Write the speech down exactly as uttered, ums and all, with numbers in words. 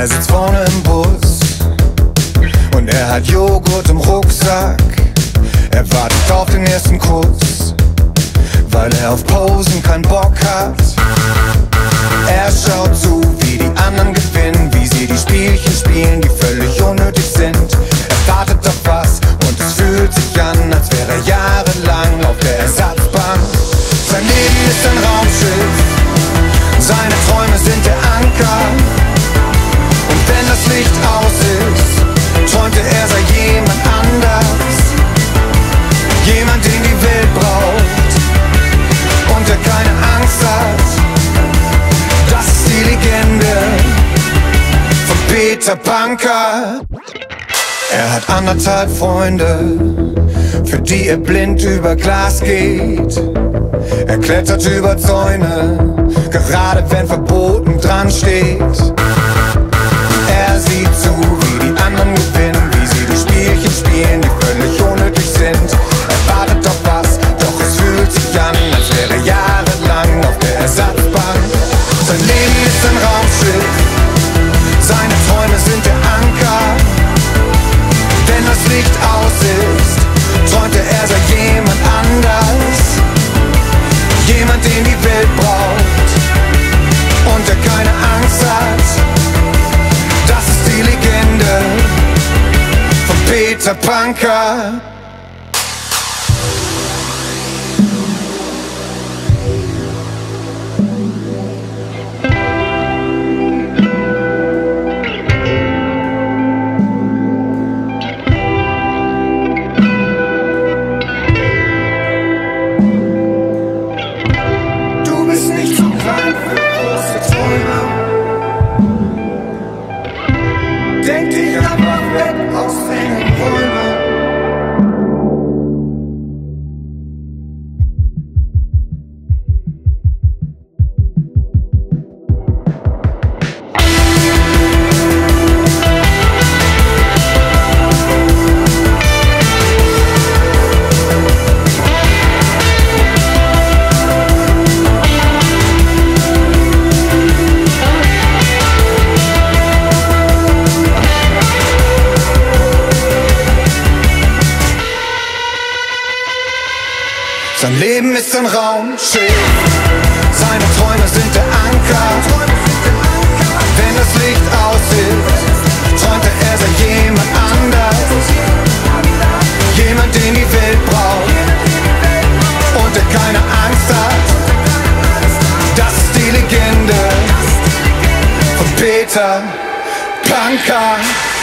Er sitzt vorne im Bus und er hat Joghurt im Rucksack. Er wartet auf den ersten Kuss, weil er auf Posen keinen Bock hat. Er schaut zu, wie die anderen gewinnen, wie sie die Spielchen spielen, die völlig unnötig sind. Er wartet auf was und es fühlt sich an, als wäre er jahrelang auf der Ersatzbank. Sein Leben ist ein Raumschiff, seine Träume sind der Anker. Und wenn das Licht aus ist, träumte er sei jemand anders. Jemand, den die Welt braucht und der keine Angst hat. Das ist die Legende von Peter Panker. Er hat anderthalb Freunde, für die er blind über Glas geht. Er klettert über Zäune, gerade wenn verboten dran steht. Er sieht zu, wie die anderen gewinnen, wie sie die Spielchen spielen, die völlig unnötig sind. Er wartet auf was, doch es fühlt sich an, als wäre er jahrelang auf der Ersatzbank. Sein Leben ist ein Raumschiff, seine Träume sind der Anker. Wenn das Licht aus ist, träumte er sei jemand anders. Jemand, den die Welt braucht und der keine Angst hat. Das ist die Legende von Peter Panker. Denk dich einfach weg aus deinen Träumen. Sein Leben ist ein Raumschiff, seine Träume sind der Anker. Wenn das Licht aus ist, träumte er sei jemand anders. Jemand, den die Welt braucht und der keine Angst hat. Das ist die Legende von Peter Panker.